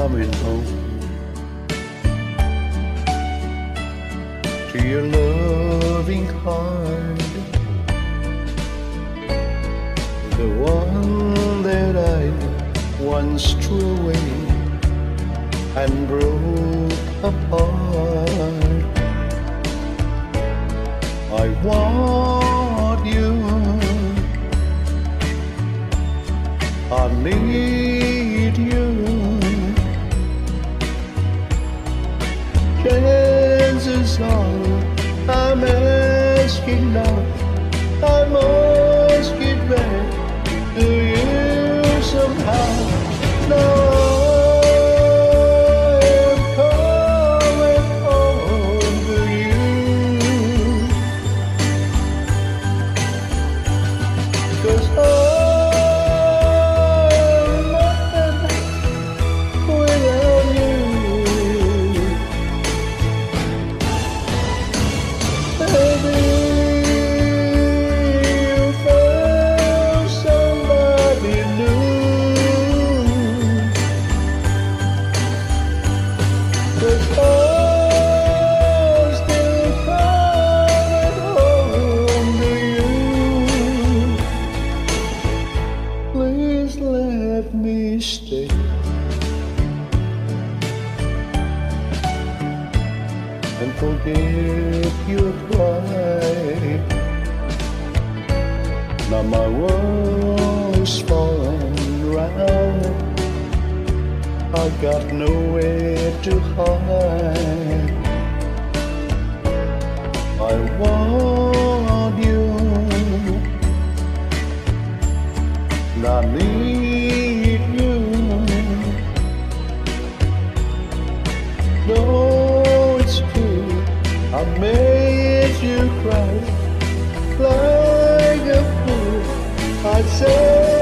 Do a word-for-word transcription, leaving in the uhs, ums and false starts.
coming home to your loving heart, the one that I once threw away and broke apart. I want you, I need you. Chances are I'm asking now, I must get back to you somehow. Now I'm coming home to you, 'cause I'm nothing without you. Baby, you found somebody new, 'cause I'm still coming home to you. Please let me stay and forget your pride. Now my world's falling round, I got nowhere to hide. I want you, and I need you. Though it's true, I made you cry like a fool, I'd say